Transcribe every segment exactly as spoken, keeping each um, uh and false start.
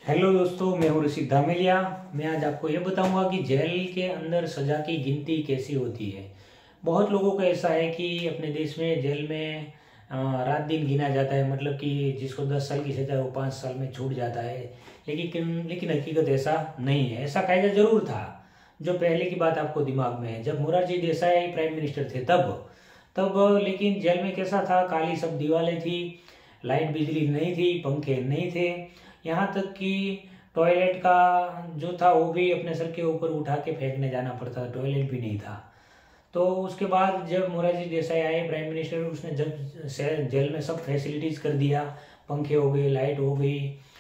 Hello दोस्तों, मैं हूँ ऋषिक धामेलिया। मैं आज आपको ये बताऊंगा कि जेल के अंदर सज़ा की गिनती कैसी होती है। बहुत लोगों का ऐसा है कि अपने देश में जेल में अ, रात दिन गिना जाता है, मतलब कि जिसको दस साल की सज़ा है वो पाँच साल में छूट जाता है। लेकिन लेकिन हकीकत ऐसा नहीं है। ऐसा कायदा जरूर था, जो पहले की बात आपको दिमाग में है, जब मोरारजी देसाई प्राइम मिनिस्टर थे तब तब लेकिन जेल में कैसा था, काली सब दीवारें थी, लाइट बिजली नहीं थी, पंखे नहीं थे, यहाँ तक कि टॉयलेट का जो था वो भी अपने सर के ऊपर उठा के फेंकने जाना पड़ता था, टॉयलेट भी नहीं था। तो उसके बाद जब मोरारजी देसाई आए प्राइम मिनिस्टर, उसने जब जेल में सब फैसिलिटीज कर दिया, पंखे हो गए, लाइट हो गई,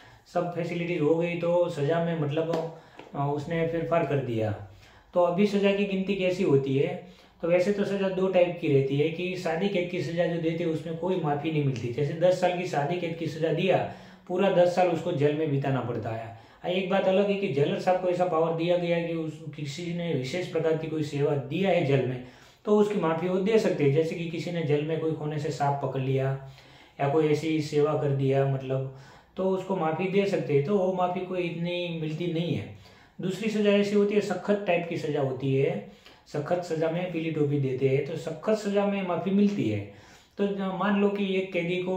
सब फैसिलिटीज हो गई, तो सज़ा में मतलब उसने फेरफार कर दिया। तो अभी सज़ा की गिनती कैसी होती है? तो वैसे तो सज़ा दो टाइप की रहती है कि शादी कैद की सज़ा जो देते हैं उसमें कोई माफ़ी नहीं मिलती। जैसे दस साल की शादी कैद की सज़ा दिया, पूरा दस साल उसको जेल में बिताना पड़ता है। एक बात अलग है कि जेलर साहब को ऐसा पावर दिया गया है कि उस किसी ने विशेष प्रकार की कोई सेवा दिया है जेल में, तो उसकी माफ़ी वो दे सकते हैं। जैसे कि किसी ने जेल में कोई कोने से सांप पकड़ लिया या कोई ऐसी सेवा कर दिया, मतलब तो उसको माफ़ी दे सकते हैं। तो वो माफ़ी कोई इतनी मिलती नहीं है। दूसरी सज़ा ऐसी होती है, सख्त टाइप की सज़ा होती है। सख्त सज़ा में पीली टोपी देते हैं, तो सख्त सज़ा में माफ़ी मिलती है। तो मान लो कि एक कैदी को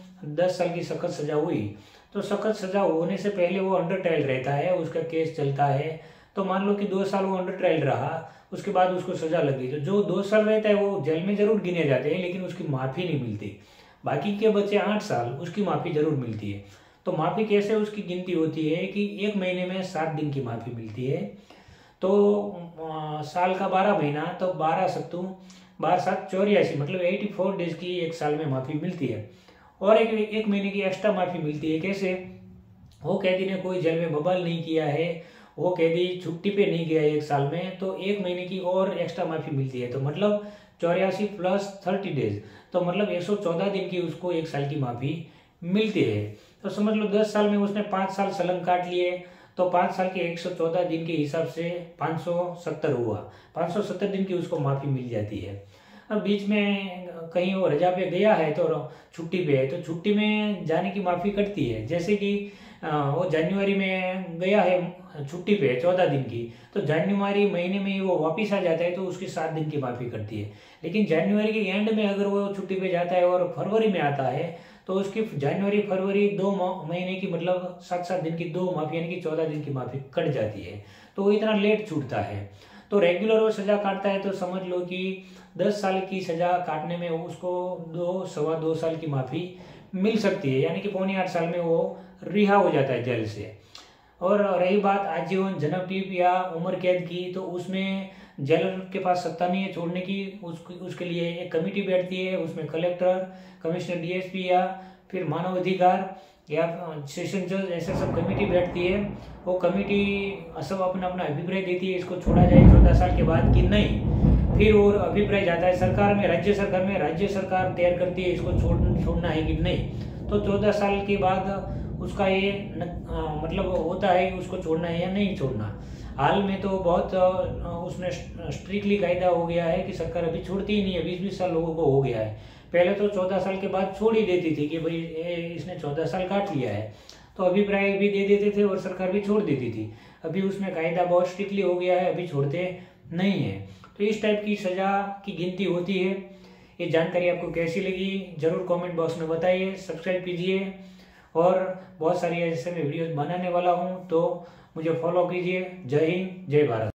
दस साल की सख्त सज़ा हुई, तो सख्त सज़ा होने से पहले वो अंडर ट्रायल रहता है, उसका केस चलता है। तो मान लो कि दो साल वो अंडर ट्रायल रहा, उसके बाद उसको सज़ा लगी, तो जो दो साल रहता है वो जेल में जरूर गिने जाते हैं, लेकिन उसकी माफ़ी नहीं मिलती। बाकी के बच्चे आठ साल, उसकी माफ़ी जरूर मिलती है। तो माफ़ी कैसे उसकी गिनती होती है कि एक महीने में सात दिन की माफ़ी मिलती है। तो आ, साल का बारह महीना, तो बारह सत्तू बारह सात चौरासी, मतलब एटी फोर डेज की एक साल में माफ़ी मिलती है। और एक एक महीने की एक्स्ट्रा माफ़ी मिलती है। कैसे? वो कैदी ने कोई जेल में बवाल नहीं किया है, वो कैदी छुट्टी पे नहीं गया एक साल में, तो एक महीने की और एक्स्ट्रा माफ़ी मिलती है। तो मतलब चौरासी प्लस थर्टी डेज, तो मतलब एक सौ चौदह दिन की उसको एक साल की माफ़ी मिलती है। तो समझ लो दस साल में उसने पाँच साल सलंग काट लिए, तो पाँच साल के एक सौ चौदह दिन के हिसाब से पाँच सौ सत्तर हुआ, पाँच सौ सत्तर दिन की उसको माफ़ी मिल जाती है। अब बीच में कहीं वो रजा पे गया है, तो छुट्टी पे है, तो छुट्टी में जाने की माफ़ी कटती है। जैसे कि वो जनवरी में गया है छुट्टी पे चौदह दिन की, तो जनवरी महीने में वो वापस आ जाता है, तो उसकी सात दिन की माफ़ी कटती है। लेकिन जनवरी के एंड में अगर वो छुट्टी पे जाता है और फरवरी में आता है, तो उसकी जनवरी फरवरी दो महीने की, मतलब सात सात दिन की दो माफ़ी, यानी कि चौदह दिन की माफ़ी कट जाती है। तो वो इतना लेट छूटता है। तो रेगुलर वो सज़ा काटता है, तो समझ लो कि दस साल की सज़ा काटने में उसको दो सवा दो साल की माफ़ी मिल सकती है, यानी कि पौने आठ साल में वो रिहा हो जाता है जेल से। और रही बात आजीवन जन्मठीप या उम्र कैद की, तो उसमें जेलर के पास सत्ता नहीं है छोड़ने की। उसके उसके लिए एक कमेटी बैठती है, उसमें कलेक्टर, कमिश्नर, डीएसपी या फिर मानव अधिकार या सेशन जज, ऐसे सब कमेटी बैठती है। वो कमेटी सब अपना अपना अभिप्राय देती है, इसको छोड़ा जाए चौदह साल के बाद कि नहीं। फिर वो अभिप्राय जाता है सरकार में, राज्य सरकार में, राज्य सरकार तैयार करती है इसको छोड़ छोड़ना है कि नहीं। तो चौदह साल के बाद उसका ये न, आ, मतलब होता है कि उसको छोड़ना है या नहीं छोड़ना। हाल में तो बहुत उसमें स्ट्रिक्टली कायदा हो गया है कि सरकार अभी छोड़ती ही नहीं है, बीस बीस साल लोगों को हो गया है। पहले तो चौदह साल के बाद छोड़ ही देती थी कि भाई इसने चौदह साल काट लिया है, तो अभिप्राय भी दे देते थे और सरकार भी छोड़ देती थी। अभी उसमें कायदा बहुत स्ट्रिक्टली हो गया है, अभी छोड़ते नहीं है। तो इस टाइप की सज़ा की गिनती होती है। ये जानकारी आपको कैसी लगी जरूर कमेंट बॉक्स में बताइए, सब्सक्राइब कीजिए, और बहुत सारी ऐसे मैं वीडियोस बनाने वाला हूँ, तो मुझे फॉलो कीजिए। जय हिंद, जय भारत।